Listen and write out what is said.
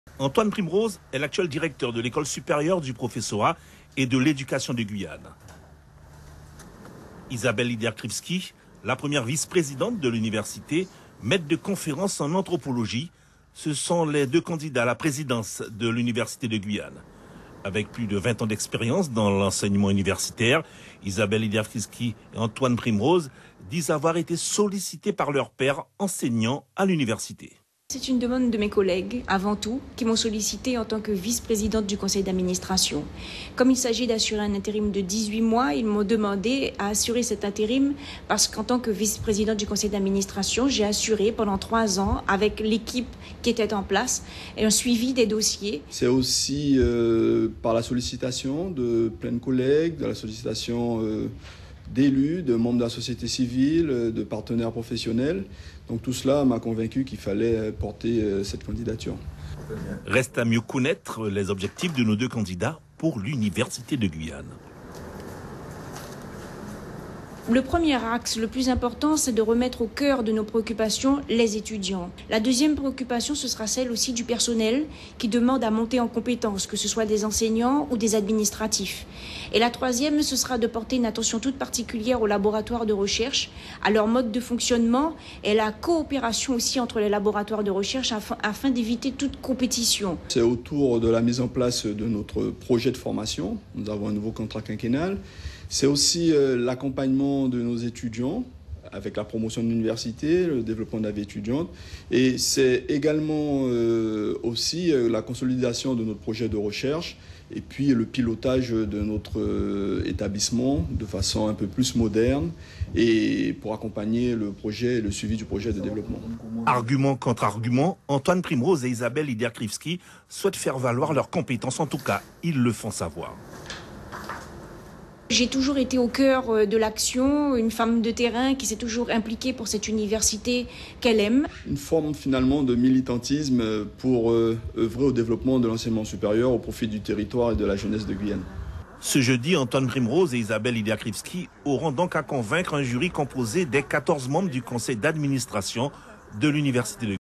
Antoine Primrose est l'actuel directeur de l'école supérieure du professorat et de l'éducation de Guyane. Isabelle Lider-Krivski, la première vice-présidente de l'université, maître de conférences en anthropologie, ce sont les deux candidats à la présidence de l'université de Guyane. Avec plus de 20 ans d'expérience dans l'enseignement universitaire, Isabelle Lider-Krivski et Antoine Primrose disent avoir été sollicités par leurs pairs enseignants à l'université. C'est une demande de mes collègues, avant tout, qui m'ont sollicité en tant que vice-présidente du conseil d'administration. Comme il s'agit d'assurer un intérim de 18 mois, ils m'ont demandé à assurer cet intérim parce qu'en tant que vice-présidente du conseil d'administration, j'ai assuré pendant 3 ans, avec l'équipe qui était en place, un suivi des dossiers. C'est aussi par la sollicitation de plein de collègues, de la sollicitation d'élus, de membres de la société civile, de partenaires professionnels. Donc tout cela m'a convaincu qu'il fallait porter cette candidature. Reste à mieux connaître les objectifs de nos deux candidats pour l'université de Guyane. Le premier axe, le plus important, c'est de remettre au cœur de nos préoccupations les étudiants. La deuxième préoccupation, ce sera celle aussi du personnel qui demande à monter en compétences, que ce soit des enseignants ou des administratifs. Et la troisième, ce sera de porter une attention toute particulière aux laboratoires de recherche, à leur mode de fonctionnement et la coopération aussi entre les laboratoires de recherche afin d'éviter toute compétition. C'est autour de la mise en place de notre projet de formation. Nous avons un nouveau contrat quinquennal. C'est aussi l'accompagnement de nos étudiants avec la promotion de l'université, le développement de la vie étudiante. Et c'est également aussi la consolidation de notre projet de recherche et puis le pilotage de notre établissement de façon un peu plus moderne et pour accompagner le projet et le suivi du projet de développement. Argument contre argument, Antoine Primrose et Isabelle Lider-Krivski souhaitent faire valoir leurs compétences. En tout cas, ils le font savoir. J'ai toujours été au cœur de l'action, une femme de terrain qui s'est toujours impliquée pour cette université qu'elle aime. Une forme finalement de militantisme pour œuvrer au développement de l'enseignement supérieur au profit du territoire et de la jeunesse de Guyane. Ce jeudi, Antoine Primrose et Isabelle Lider-Krivski auront donc à convaincre un jury composé des 14 membres du conseil d'administration de l'université de Guyane.